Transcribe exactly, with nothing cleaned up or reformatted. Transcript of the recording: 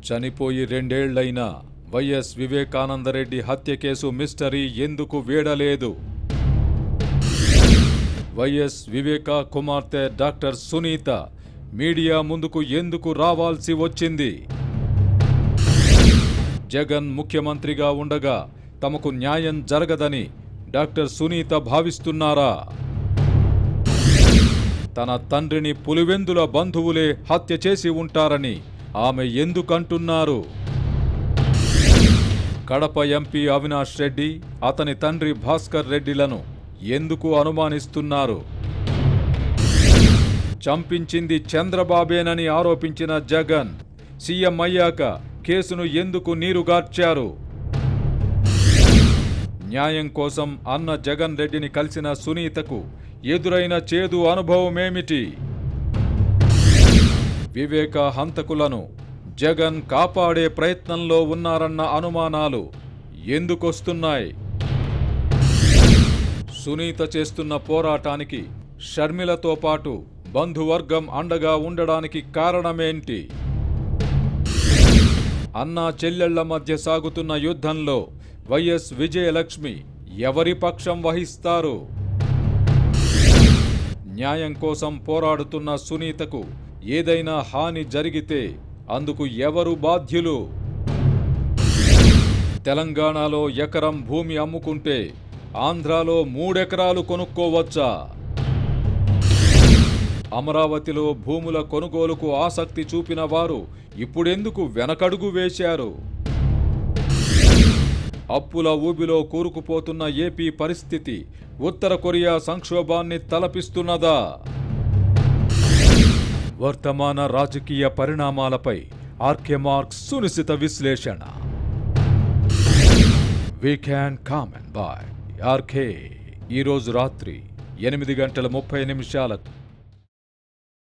చనిపోయి రెండేళ్లైనా వైఎస్ వివేకానందరెడ్డి హత్య case mystery ఎందుకు వీడలేదు? వైఎస్ వివేక కుమార్తె డాక్టర్ సునీత మీడియా ముందుకు ఎందుకు రావాల్సి వచ్చింది? జగన్ ముఖ్యమంత్రిగా ఉండగా తమకు న్యాయం జరగదని డాక్టర్ సునీత భావిస్తున్నారా? తన తండ్రిని పులివెందుల బంధువులే హత్య చేసి ఉంటారని ఆమె ఎందుకంటున్నారు? కడప ఎంపీ అవినాష్ రెడ్డి, అతని తండ్రి భాస్కర్ రెడ్డిలను ఎందుకు అనుమానిస్తున్నారు? చంపించింది చంద్రబాబేనని ఆరోపించిన జగన్ సీఎం అయ్యాక కేసును ఎందుకు నీరుగార్చారు? న్యాయం కోసం అన్న జగన్ రెడ్డిని కలిసిన సునీతకు ఎదురైన చేదు అనుభవమేమిటి? వివేక హంతకులను జగన్ కాపాడే ప్రయత్నంలో ఉన్నారన్న అనుమానాలు ఎందుకొస్తున్నాయి? సునీత చేస్తున్న పోరాటానికి షర్మిలతో పాటు బంధువర్గం అండగా ఉండడానికి కారణమేంటి? అన్నా చెల్లెళ్ల మధ్య సాగుతున్న యుద్ధంలో వైఎస్ విజయలక్ష్మి ఎవరి పక్షం వహిస్తారు? న్యాయం కోసం పోరాడుతున్న సునీతకు ఏదైనా హాని జరిగితే అందుకు ఎవరు బాధ్యులు? తెలంగాణలో ఎకరం భూమి అమ్ముకుంటే ఆంధ్రాలో మూడెకరాలు కొనుక్కోవచ్చా? అమరావతిలో భూముల కొనుగోలుకు ఆసక్తి చూపిన వారు ఇప్పుడెందుకు వెనకడుగు వేశారు? అప్పుల ఊబిలో కూరుకుపోతున్న ఏపీ పరిస్థితి ఉత్తర కొరియా సంక్షోభాన్ని తలపిస్తున్నదా? వర్తమాన రాజకీయ పరిణామాలపై ఆర్కే మార్క్స్ సునిశిత విశ్లేషణ. We can comment by RK. ఈరోజు రాత్రి ఎనిమిది గంటల ముప్పై నిమిషాలకు